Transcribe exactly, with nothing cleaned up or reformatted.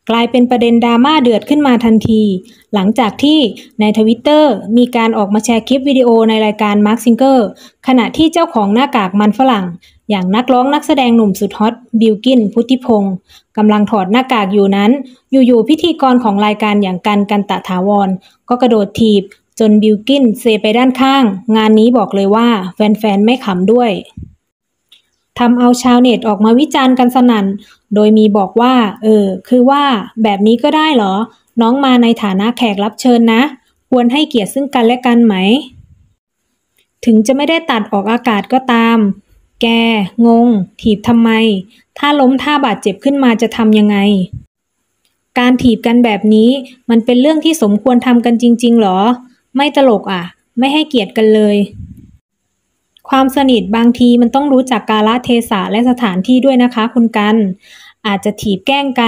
กลายเป็นประเด็นดราม่าเดือดขึ้นมาทันทีหลังจากที่ในทวิตเตอร์มีการออกมาแชร์คลิปวิดีโอในรายการ Masked Singer ขณะที่เจ้าของหน้ากากมันฝรั่งอย่างนักร้องนักแสดงหนุ่มสุดฮอตบิลกินพุทธิพงศ์กำลังถอดหน้ากากอยู่นั้นอยู่ๆพิธีกรของรายการอย่างกันกันตะถาวรก็กระโดดถีบจนบิลกินเซไปด้านข้างงานนี้บอกเลยว่าแฟนๆไม่ขำด้วยทำเอาชาวเน็ตออกมาวิจารณ์กันสนั่นโดยมีบอกว่าเออคือว่าแบบนี้ก็ได้เหรอน้องมาในฐานะแขกรับเชิญนะควรให้เกียรติซึ่งกันและกันไหมถึงจะไม่ได้ตัดออกอากาศก็ตามแกงงถีบทำไมถ้าล้มท่าบาดเจ็บขึ้นมาจะทำยังไงการถีบกันแบบนี้มันเป็นเรื่องที่สมควรทำกันจริงๆหรอไม่ตลกอ่ะไม่ให้เกียรติกันเลยความสนิทบางทีมันต้องรู้จักกาลเทศะและสถานที่ด้วยนะคะคุณกันอาจจะถีบแกล้งกัน